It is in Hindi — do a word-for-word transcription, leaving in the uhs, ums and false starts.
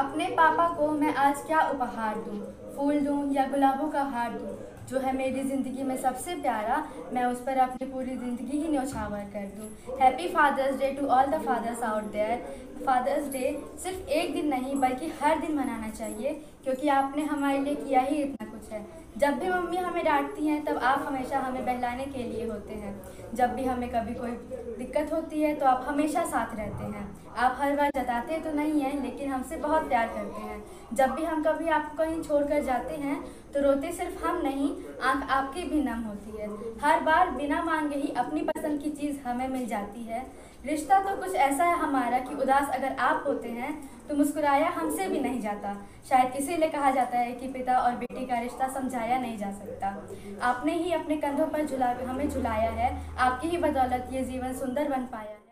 अपने पापा को मैं आज क्या उपहार दूँ? फूल दूँ या गुलाबों का हार दूँ? जो है मेरी ज़िंदगी में सबसे प्यारा, मैं उस पर अपनी पूरी ज़िंदगी ही न्यौछावर कर दूँ। Happy father's day to all the fathers out there. Father's day सिर्फ एक दिन नहीं बल्कि हर दिन मनाना चाहिए, क्योंकि आपने हमारे लिए किया ही इतना कुछ है। जब भी मम्मी हमें डांटती हैं तब आप हमेशा हमें बहलाने के लिए होते हैं। जब भी हमें कभी कोई दिक्कत होती है तो आप हमेशा साथ रहते हैं। आप हर बार जताते तो नहीं हैं, लेकिन हमसे बहुत प्यार करते हैं। जब भी हम कभी आपको कहीं छोड़कर जाते हैं तो रोते सिर्फ हम नहीं, आंख आपकी भी नम होती है। हर बार बिना मांगे ही अपनी पसंद की चीज़ हमें मिल जाती है। रिश्ता तो कुछ ऐसा है हमारा कि उदास अगर आप होते हैं तो मुस्कुराया हमसे भी नहीं जाता। शायद इसीलिए कहा जाता है कि पिता और बेटी का रिश्ता समझाया नहीं जा सकता। आपने ही अपने कंधों पर झुला हमें झुलाया है, आपकी ही बदौलत ये जीवन सुंदर बन पाया है।